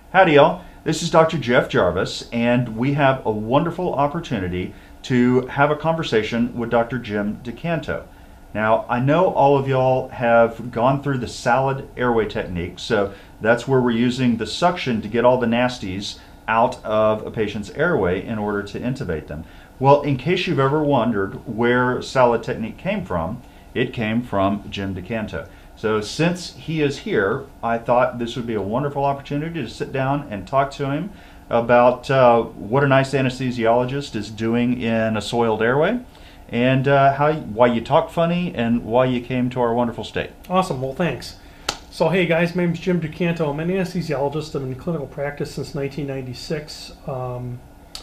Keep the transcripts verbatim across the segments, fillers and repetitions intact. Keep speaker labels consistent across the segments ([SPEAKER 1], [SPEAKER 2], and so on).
[SPEAKER 1] Howdy, y'all. This is Doctor Jeff Jarvis, and we have a wonderful opportunity to have a conversation with Doctor Jim DuCanto. Now, I know all of y'all have gone through the salad airway technique, so that's where we're using the suction to get all the nasties out of a patient's airway in order to intubate them. Well, in case you've ever wondered where salad technique came from, it came from Jim DuCanto. So since he is here, I thought this would be a wonderful opportunity to sit down and talk to him about uh, what a nice anesthesiologist is doing in a soiled airway, and uh, how why you talk funny and why you came to our wonderful state.
[SPEAKER 2] Awesome. Well, thanks. So, hey guys, my name is Jim DuCanto. I'm an anesthesiologist. I'm in clinical practice since nineteen ninety-six, um,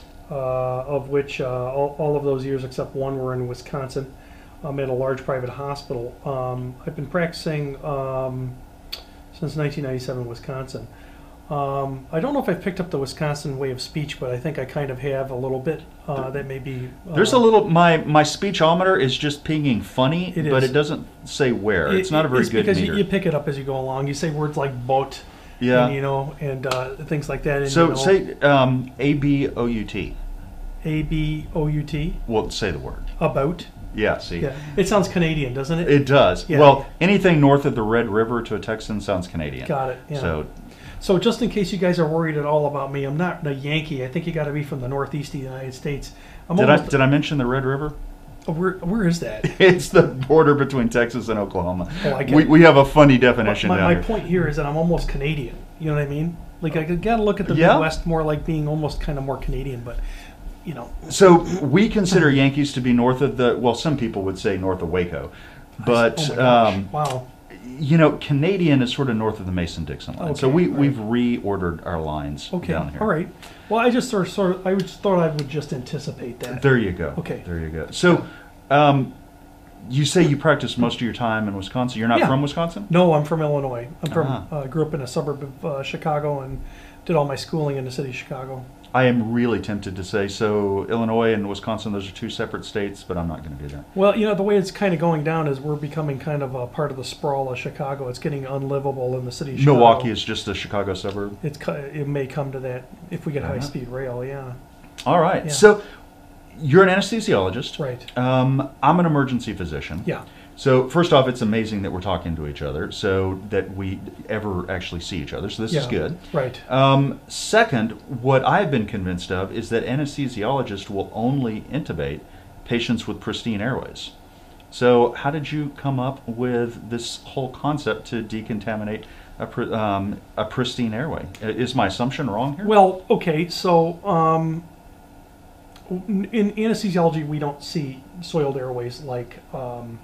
[SPEAKER 2] uh, of which uh, all, all of those years except one were in Wisconsin. I'm at a large private hospital. Um, I've been practicing um, since nineteen ninety-seven in Wisconsin. Um, I don't know if I've picked up the Wisconsin way of speech, but I think I kind of have a little bit. Uh, that may be. Uh,
[SPEAKER 1] There's a little. My my speechometer is just pinging funny,
[SPEAKER 2] it
[SPEAKER 1] but
[SPEAKER 2] is.
[SPEAKER 1] it doesn't say where.
[SPEAKER 2] It,
[SPEAKER 1] it's not a very
[SPEAKER 2] it's
[SPEAKER 1] good
[SPEAKER 2] because
[SPEAKER 1] meter.
[SPEAKER 2] you, you pick it up as you go along. You say words like boat,
[SPEAKER 1] yeah,
[SPEAKER 2] and, you know, and uh, things like that. And,
[SPEAKER 1] so
[SPEAKER 2] you know,
[SPEAKER 1] say um, A B O U T.
[SPEAKER 2] A B O U T.
[SPEAKER 1] Well, say the word.
[SPEAKER 2] About.
[SPEAKER 1] Yeah, see.
[SPEAKER 2] Yeah, it sounds Canadian, doesn't it?
[SPEAKER 1] It does.
[SPEAKER 2] Yeah.
[SPEAKER 1] Well, anything north of the Red River to a Texan sounds Canadian.
[SPEAKER 2] Got it. Yeah.
[SPEAKER 1] So,
[SPEAKER 2] so just in case you guys are worried at all about me, I'm not a Yankee. I think you got to be from the Northeast of the United States. I'm
[SPEAKER 1] did I
[SPEAKER 2] almost,
[SPEAKER 1] did I mention the Red River?
[SPEAKER 2] oh, where, where is that?
[SPEAKER 1] It's the border between Texas and Oklahoma.
[SPEAKER 2] Oh, I get
[SPEAKER 1] we
[SPEAKER 2] it.
[SPEAKER 1] we have a funny definition
[SPEAKER 2] my,
[SPEAKER 1] down
[SPEAKER 2] my
[SPEAKER 1] here.
[SPEAKER 2] point here is that I'm almost Canadian. You know what I mean? Like I got to look at the
[SPEAKER 1] Yeah.
[SPEAKER 2] Midwest more like being almost kind of more Canadian, but you know.
[SPEAKER 1] So we consider Yankees to be north of the. Well, some people would say north of Waco, but
[SPEAKER 2] oh my gosh.
[SPEAKER 1] um,
[SPEAKER 2] Wow.
[SPEAKER 1] you know, Canadian is sort of north of the Mason-Dixon line. so
[SPEAKER 2] Okay,
[SPEAKER 1] we
[SPEAKER 2] right.
[SPEAKER 1] we've reordered our lines
[SPEAKER 2] Okay.
[SPEAKER 1] down here.
[SPEAKER 2] All right. Well, I just sort of, sort of I just thought I would just anticipate that.
[SPEAKER 1] There you go.
[SPEAKER 2] Okay.
[SPEAKER 1] There you go. So, um, you say you practice most of your time in Wisconsin. You're not
[SPEAKER 2] Yeah.
[SPEAKER 1] from Wisconsin?
[SPEAKER 2] No, I'm from Illinois. I'm from
[SPEAKER 1] Ah.
[SPEAKER 2] uh, grew up in a suburb of uh, Chicago and did all my schooling in the city of Chicago.
[SPEAKER 1] I am really tempted to say so. Illinois and Wisconsin, those are two separate states, but I'm not going to do that.
[SPEAKER 2] Well, you know, the way it's kind of going down is we're becoming kind of a part of the sprawl of Chicago. It's getting unlivable in the city of Chicago.
[SPEAKER 1] Milwaukee is just a Chicago suburb.
[SPEAKER 2] It's co- it may come to that if we get
[SPEAKER 1] Uh-huh.
[SPEAKER 2] high-speed rail. Yeah.
[SPEAKER 1] All right.
[SPEAKER 2] Yeah.
[SPEAKER 1] So you're an anesthesiologist.
[SPEAKER 2] Right.
[SPEAKER 1] Um, I'm an emergency physician.
[SPEAKER 2] Yeah.
[SPEAKER 1] So first off, it's amazing that we're talking to each other, so that we ever actually see each other. So this is
[SPEAKER 2] Yeah.
[SPEAKER 1] good.
[SPEAKER 2] Right.
[SPEAKER 1] Um, second, what I've been convinced of is that anesthesiologists will only intubate patients with pristine airways. So how did you come up with this whole concept to decontaminate a, pr- um, a pristine airway? Is my assumption wrong here?
[SPEAKER 2] Well, okay. So um, in anesthesiology, we don't see soiled airways like um,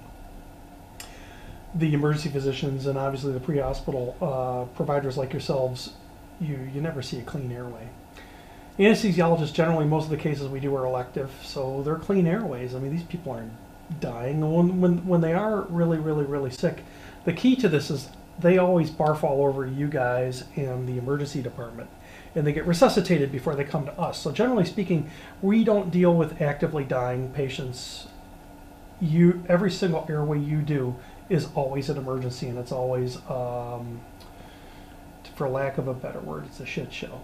[SPEAKER 2] the emergency physicians and obviously the pre-hospital uh, providers like yourselves. You you never see a clean airway. Anesthesiologists, generally, most of the cases we do are elective, so they're clean airways. I mean, these people aren't dying. When, when, when they are really, really, really sick, the key to this is they always barf all over you guys and the emergency department, and they get resuscitated before they come to us. So generally speaking, we don't deal with actively dying patients. You every single airway you do is always an emergency, and it's always, um, for lack of a better word, it's a shit show.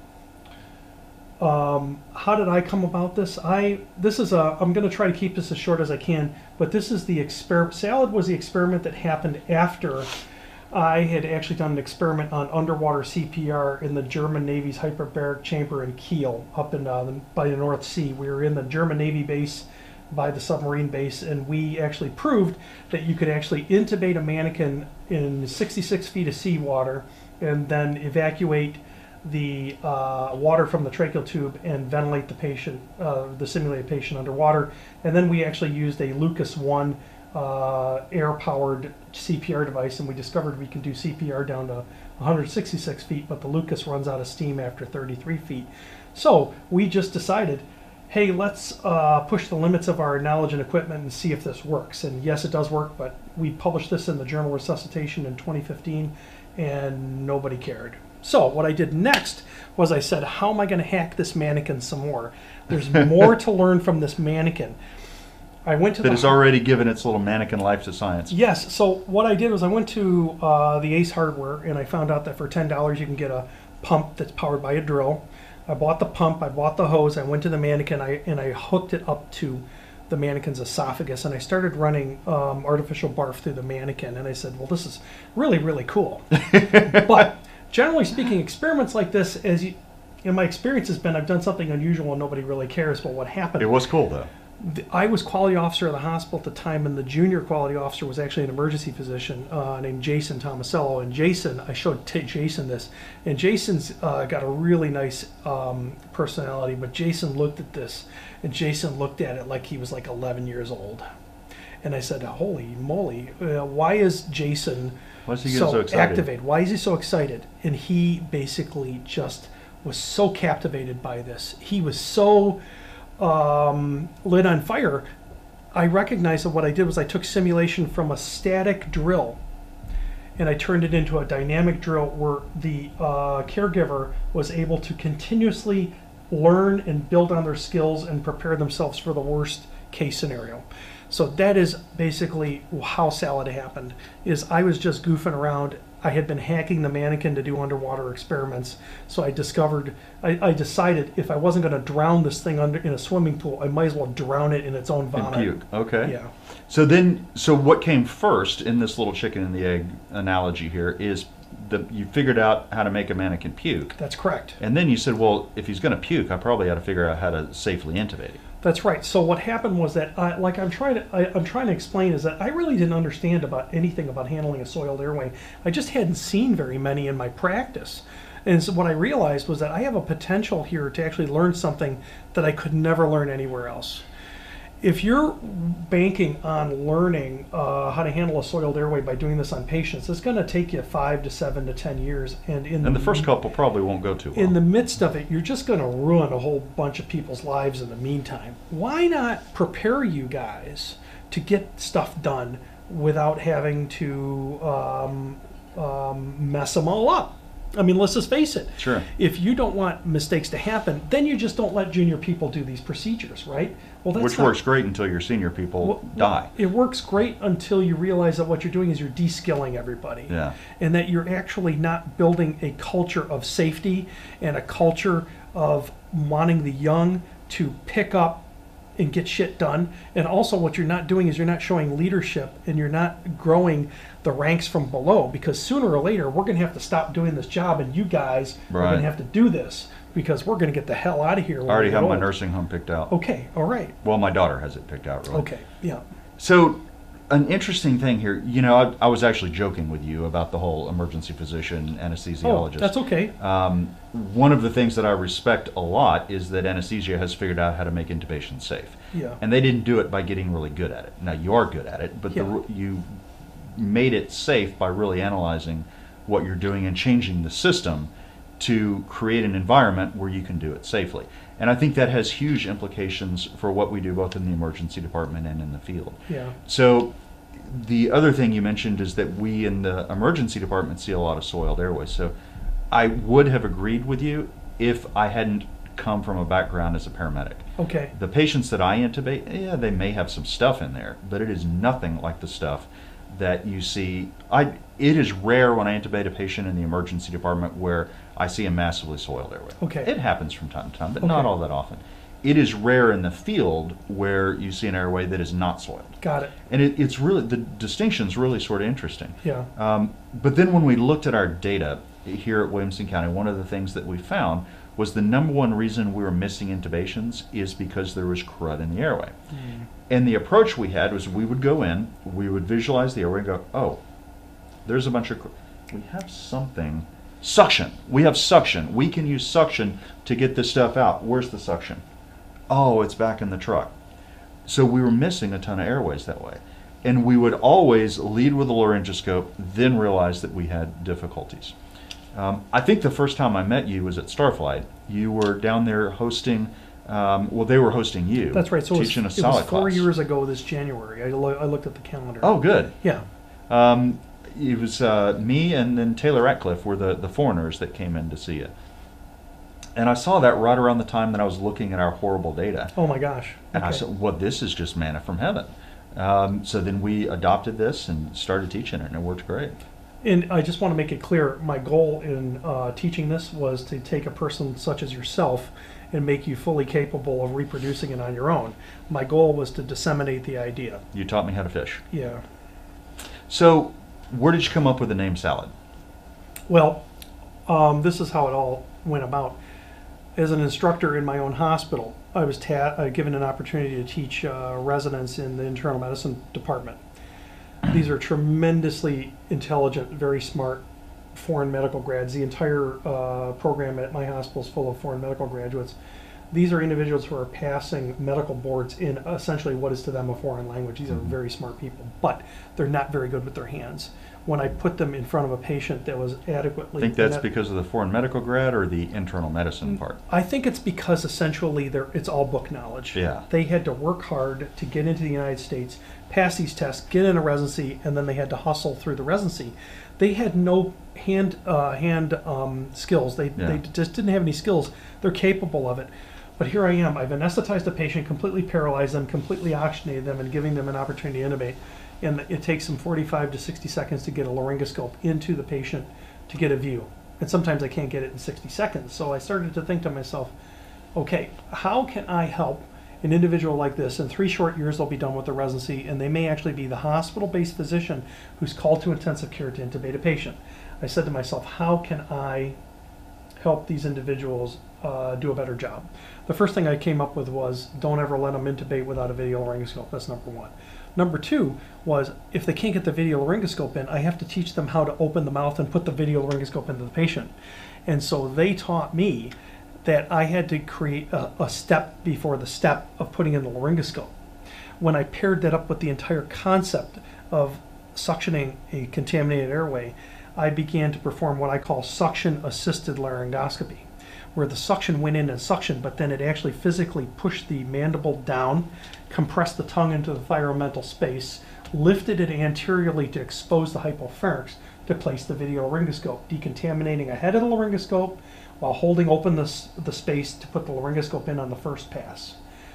[SPEAKER 2] Um, how did I come about this? I this is a I'm going to try to keep this as short as I can, but this is the experiment. Salad was the experiment that happened after I had actually done an experiment on underwater C P R in the German Navy's hyperbaric chamber in Kiel, up in uh, the, by the North Sea. We were in the German Navy base by the submarine base, and we actually proved that you could actually intubate a mannequin in sixty-six feet of seawater and then evacuate the uh, water from the tracheal tube and ventilate the patient, uh, the simulated patient underwater. And then we actually used a Lucas one uh, air-powered C P R device, and we discovered we can do C P R down to one hundred sixty-six feet, but the Lucas runs out of steam after thirty-three feet. So we just decided, hey, let's uh, push the limits of our knowledge and equipment and see if this works. And yes, it does work, but we published this in the Journal Resuscitation in twenty fifteen, and nobody cared. So what I did next was I said, how am I going to hack this mannequin some more? There's more to learn from this mannequin. I went to
[SPEAKER 1] that
[SPEAKER 2] the
[SPEAKER 1] has already given its little mannequin life to science.
[SPEAKER 2] Yes. So what I did was I went to uh, the Ace Hardware, and I found out that for ten dollars you can get a pump that's powered by a drill. I bought the pump, I bought the hose, I went to the mannequin, I, and I hooked it up to the mannequin's esophagus, and I started running um, artificial barf through the mannequin, and I said, well, this is really, really cool. But generally speaking, experiments like this, as you, in my experience has been, I've done something unusual and nobody really cares, but what happened?
[SPEAKER 1] It was cool, though.
[SPEAKER 2] I was quality officer of the hospital at the time, and the junior quality officer was actually an emergency physician uh, named Jason Tomasello. And Jason, I showed t- Jason this, and Jason's uh, got a really nice um, personality, but Jason looked at this, and Jason looked at it like he was like eleven years old. And I said, holy moly, uh, why is Jason
[SPEAKER 1] Why is he
[SPEAKER 2] so,
[SPEAKER 1] so excited?
[SPEAKER 2] activated? Why is he so excited? And he basically just was so captivated by this. He was so um, lit on fire. I recognized that what I did was I took simulation from a static drill and I turned it into a dynamic drill where the uh, caregiver was able to continuously learn and build on their skills and prepare themselves for the worst case scenario. So that is basically how Salad happened, is I was just goofing around. I had been hacking the mannequin to do underwater experiments. So I discovered, I, I decided if I wasn't going to drown this thing under in a swimming pool, I might as well drown it in its own vomit.
[SPEAKER 1] And puke. Okay.
[SPEAKER 2] Yeah.
[SPEAKER 1] So then, so what came first in this little chicken and the egg analogy here is the, you figured out how to make a mannequin puke.
[SPEAKER 2] That's correct.
[SPEAKER 1] And then you said, well, if he's going to puke, I probably ought to figure out how to safely intubate him.
[SPEAKER 2] That's right. So what happened was that, I, like I'm trying to, I, I'm trying to explain, is that I really didn't understand about anything about handling a soiled airway. I just hadn't seen very many in my practice, and so what I realized was that I have a potential here to actually learn something that I could never learn anywhere else. If you're banking on learning uh, how to handle a soiled airway by doing this on patients, it's going to take you five to seven to ten years, and in
[SPEAKER 1] And
[SPEAKER 2] the,
[SPEAKER 1] the first couple probably won't go too well.
[SPEAKER 2] in the midst of it, you're just going to ruin a whole bunch of people's lives in the meantime. Why not prepare you guys to get stuff done without having to um, um, mess them all up? I mean, let's just face it.
[SPEAKER 1] Sure.
[SPEAKER 2] If you don't want mistakes to happen, then you just don't let junior people do these procedures, right? Well, that's
[SPEAKER 1] Which
[SPEAKER 2] not,
[SPEAKER 1] works great until your senior people
[SPEAKER 2] well,
[SPEAKER 1] die.
[SPEAKER 2] It works great until you realize that what you're doing is you're de-skilling everybody.
[SPEAKER 1] Yeah.
[SPEAKER 2] And that you're actually not building a culture of safety and a culture of wanting the young to pick up and get shit done. And also what you're not doing is you're not showing leadership, and you're not growing the ranks from below, because sooner or later we're going to have to stop doing this job, and you guys
[SPEAKER 1] Right.
[SPEAKER 2] are going to have to do this because we're going to get the hell out of here.
[SPEAKER 1] I
[SPEAKER 2] when
[SPEAKER 1] already
[SPEAKER 2] we
[SPEAKER 1] have
[SPEAKER 2] get
[SPEAKER 1] my
[SPEAKER 2] old.
[SPEAKER 1] nursing home picked out.
[SPEAKER 2] Okay, all right.
[SPEAKER 1] Well, my daughter has it picked out, really.
[SPEAKER 2] Okay, yeah.
[SPEAKER 1] So, an interesting thing here, you know, I, I was actually joking with you about the whole emergency physician,
[SPEAKER 2] Oh,
[SPEAKER 1] anesthesiologist.
[SPEAKER 2] that's okay.
[SPEAKER 1] Um, one of the things that I respect a lot is that anesthesia has figured out how to make intubation safe.
[SPEAKER 2] Yeah.
[SPEAKER 1] And they didn't do it by getting really good at it. Now, you are good at it, but
[SPEAKER 2] Yeah.
[SPEAKER 1] the, you made it safe by really analyzing what you're doing and changing the system to create an environment where you can do it safely. And I think that has huge implications for what we do both in the emergency department and in the field.
[SPEAKER 2] Yeah.
[SPEAKER 1] So the other thing you mentioned is that we in the emergency department see a lot of soiled airways. So I would have agreed with you if I hadn't come from a background as a paramedic.
[SPEAKER 2] Okay.
[SPEAKER 1] The patients that I intubate, yeah, they may have some stuff in there, but it is nothing like the stuff that you see. I it is rare when I intubate a patient in the emergency department where I see a massively soiled airway.
[SPEAKER 2] Okay.
[SPEAKER 1] It happens from time to time, but
[SPEAKER 2] Okay.
[SPEAKER 1] not all that often. It is rare in the field where you see an airway that is not soiled.
[SPEAKER 2] Got it.
[SPEAKER 1] And it, it's really, the distinction's really sort of interesting.
[SPEAKER 2] Yeah.
[SPEAKER 1] Um, but then when we looked at our data here at Williamson County, one of the things that we found was the number one reason we were missing intubations is because there was crud in the airway.
[SPEAKER 2] Mm.
[SPEAKER 1] And the approach we had was we would go in, we would visualize the airway and go, oh, there's a bunch of, cr- we have something, suction. We have suction. We can use suction to get this stuff out. Where's the suction? Oh, it's back in the truck. So we were missing a ton of airways that way. And we would always lead with a laryngoscope, then realize that we had difficulties. Um, I think the first time I met you was at Starflight. You were down there hosting, um, well, they were hosting you.
[SPEAKER 2] That's right. So it was,
[SPEAKER 1] teaching a
[SPEAKER 2] it
[SPEAKER 1] solid
[SPEAKER 2] was four
[SPEAKER 1] class.
[SPEAKER 2] years ago this January. I, lo- I looked at the calendar.
[SPEAKER 1] Oh, good.
[SPEAKER 2] Yeah.
[SPEAKER 1] Um, it was uh, me and then Taylor Ratcliffe were the, the foreigners that came in to see you. And I saw that right around the time that I was looking at our horrible data.
[SPEAKER 2] Oh my gosh.
[SPEAKER 1] And I
[SPEAKER 2] Okay.
[SPEAKER 1] said, well, this is just manna from heaven. Um, so then we adopted this and started teaching it, and it worked great.
[SPEAKER 2] And I just want to make it clear, my goal in uh, teaching this was to take a person such as yourself and make you fully capable of reproducing it on your own. My goal was to disseminate the idea.
[SPEAKER 1] You taught me how to fish.
[SPEAKER 2] Yeah.
[SPEAKER 1] So where did you come up with the name salad?
[SPEAKER 2] Well, um, this is how it all went about. As an instructor in my own hospital, I was ta- uh, given an opportunity to teach uh, residents in the internal medicine department. These are tremendously intelligent, very smart foreign medical grads. The entire uh, program at my hospital is full of foreign medical graduates. These are individuals who are passing medical boards in essentially what is to them a foreign language. These are very smart people, but they're not very good with their hands. When I put them in front of a patient that was adequately...
[SPEAKER 1] I think that's because of the foreign medical grad or the internal medicine part?
[SPEAKER 2] I think it's because essentially they're, it's all book knowledge.
[SPEAKER 1] Yeah.
[SPEAKER 2] They had to work hard to get into the United States, pass these tests, get in a residency, and then they had to hustle through the residency. They had no hand uh, hand um, skills. They,
[SPEAKER 1] Yeah.
[SPEAKER 2] they just didn't have any skills. They're capable of it. But here I am. I've anesthetized a patient, completely paralyzed them, completely oxygenated them, and giving them an opportunity to intubate. And it takes them forty-five to sixty seconds to get a laryngoscope into the patient to get a view. And sometimes I can't get it in sixty seconds. So I started to think to myself, okay, how can I help an individual like this? In three short years, they'll be done with the residency, and they may actually be the hospital-based physician who's called to intensive care to intubate a patient. I said to myself, how can I help these individuals uh, do a better job? The first thing I came up with was, don't ever let them intubate without a video laryngoscope. That's number one. Number two was, if they can't get the video laryngoscope in, I have to teach them how to open the mouth and put the video laryngoscope into the patient. And so they taught me that I had to create a, a step before the step of putting in the laryngoscope. When I paired that up with the entire concept of suctioning a contaminated airway, I began to perform what I call suction-assisted laryngoscopy, where the suction went in and suctioned, but then it actually physically pushed the mandible down, compressed the tongue into the thyromental space, lifted it anteriorly to expose the hypopharynx to place the video laryngoscope, decontaminating ahead of the laryngoscope while holding open the, the space to put the laryngoscope in on the first pass.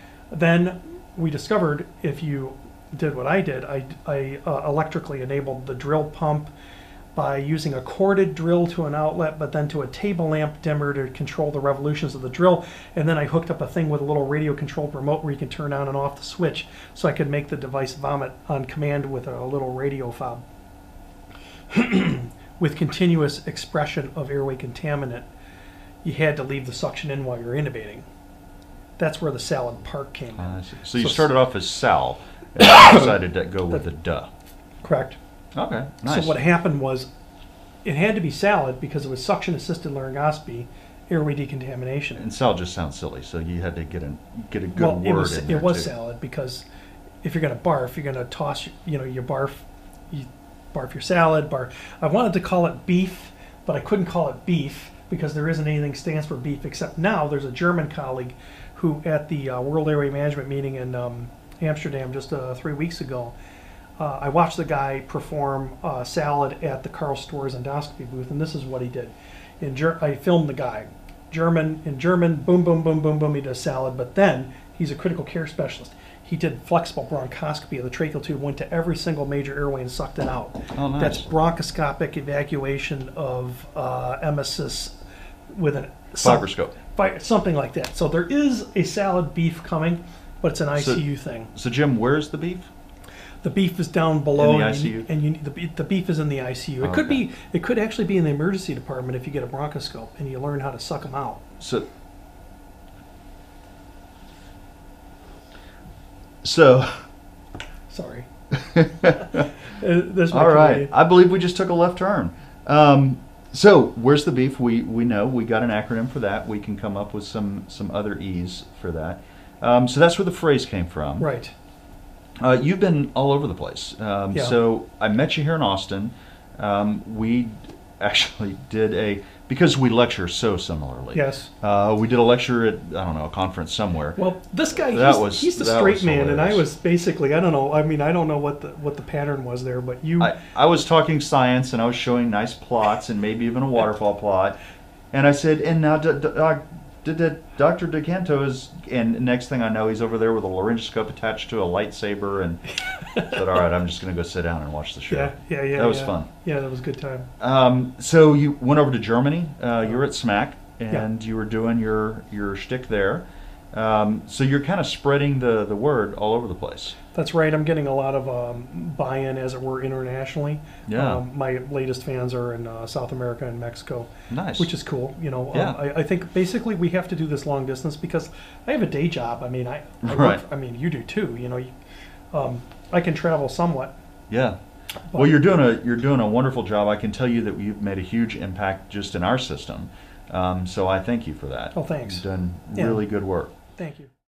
[SPEAKER 2] Then we discovered, if you did what I did, I, I uh, electrically enabled the drill pump by using a corded drill to an outlet, but then to a table lamp dimmer to control the revolutions of the drill. And then I hooked up a thing with a little radio controlled remote where you can turn on and off the switch, so I could make the device vomit on command with a little radio fob. With continuous expression of airway contaminant, you had to leave the suction in while you're intubating. That's where the salad part came in.
[SPEAKER 1] Uh, so, so you
[SPEAKER 2] So-
[SPEAKER 1] started off as Sal, and then decided to go with the duh.
[SPEAKER 2] Correct.
[SPEAKER 1] Okay, nice.
[SPEAKER 2] So what happened was, it had to be salad because it was suction-assisted laryngoscopy, airway decontamination.
[SPEAKER 1] And Sal just sounds silly, so you had to get a get a good
[SPEAKER 2] Well,
[SPEAKER 1] word
[SPEAKER 2] it was
[SPEAKER 1] in there
[SPEAKER 2] it was
[SPEAKER 1] too.
[SPEAKER 2] salad because if you're going to barf, you're going to toss, you know, you barf, you barf your salad. Barf. I wanted to call it beef, but I couldn't call it beef because there isn't anything that stands for beef, except now there's a German colleague who, at the uh, World Airway Management meeting in um, Amsterdam just uh, three weeks ago, uh, I watched the guy perform uh, salad at the Karl Storrs endoscopy booth, and this is what he did. In Ger- I filmed the guy. German, in German, boom, boom, boom, boom, boom, he does salad, but then he's a critical care specialist. He did flexible bronchoscopy of the tracheal tube, went to every single major airway and sucked it out.
[SPEAKER 1] Oh, nice.
[SPEAKER 2] That's bronchoscopic evacuation of uh, emesis with an
[SPEAKER 1] Fibroscope.
[SPEAKER 2] Fi- something like that. So there is a salad beef coming, but it's an I C U
[SPEAKER 1] So-
[SPEAKER 2] thing.
[SPEAKER 1] So Jim, where's the beef?
[SPEAKER 2] The beef is down below,
[SPEAKER 1] In the
[SPEAKER 2] and
[SPEAKER 1] I C U?
[SPEAKER 2] you, need- and you need, the, be- the beef is in the I C U. It
[SPEAKER 1] Oh,
[SPEAKER 2] could
[SPEAKER 1] okay.
[SPEAKER 2] be, it could actually be in the emergency department if you get a bronchoscope and you learn how to suck them out.
[SPEAKER 1] So, so
[SPEAKER 2] Sorry. Uh, There's my
[SPEAKER 1] all right.
[SPEAKER 2] comedian.
[SPEAKER 1] I believe we just took a left turn. Um, so where's the beef? We we know we got an acronym for that. We can come up with some some other E's for that. Um, so that's where the phrase came from.
[SPEAKER 2] Right.
[SPEAKER 1] Uh, you've been all over the place. Um,
[SPEAKER 2] Yeah.
[SPEAKER 1] So I met you here in Austin. Um, we actually did a, because we lecture so similarly.
[SPEAKER 2] Yes.
[SPEAKER 1] Uh, we did a lecture at, I don't know, a conference somewhere.
[SPEAKER 2] Well, this guy,
[SPEAKER 1] That
[SPEAKER 2] he's,
[SPEAKER 1] was-
[SPEAKER 2] he's the
[SPEAKER 1] that
[SPEAKER 2] straight
[SPEAKER 1] was
[SPEAKER 2] man, and I
[SPEAKER 1] hilarious.
[SPEAKER 2] was basically, I don't know, I mean, I don't know what the what the pattern was there, but you,
[SPEAKER 1] I, I was talking science and I was showing nice plots and maybe even a waterfall plot. And I said, and now, d- d- uh, Did, did Doctor DuCanto is, and next thing I know, he's over there with a laryngoscope attached to a lightsaber, and said, "All right, I'm just going to go sit down and watch the show."
[SPEAKER 2] Yeah, yeah, yeah.
[SPEAKER 1] That was
[SPEAKER 2] yeah.
[SPEAKER 1] fun.
[SPEAKER 2] Yeah, that was a good time.
[SPEAKER 1] Um, so you went over to Germany. Uh, you were at SMAC, and
[SPEAKER 2] Yeah.
[SPEAKER 1] you were doing your your shtick there. Um, so you're kind of spreading the, the word all over the place.
[SPEAKER 2] That's right. I'm getting a lot of um, buy-in, as it were, internationally.
[SPEAKER 1] Yeah.
[SPEAKER 2] Um, my latest fans are in uh, South America and Mexico.
[SPEAKER 1] Nice.
[SPEAKER 2] Which is cool. You know,
[SPEAKER 1] Yeah.
[SPEAKER 2] um, I, I think basically we have to do this long distance because I have a day job. I mean, I, I
[SPEAKER 1] Right.
[SPEAKER 2] work, I mean, you do too. You know, you, um, I can travel somewhat.
[SPEAKER 1] Yeah.
[SPEAKER 2] But,
[SPEAKER 1] Well, you're doing a you're doing a wonderful job. I can tell you that you've made a huge impact just in our system. Um, so I thank you for that.
[SPEAKER 2] Oh, thanks.
[SPEAKER 1] You've done
[SPEAKER 2] Yeah.
[SPEAKER 1] really good work.
[SPEAKER 2] Thank you.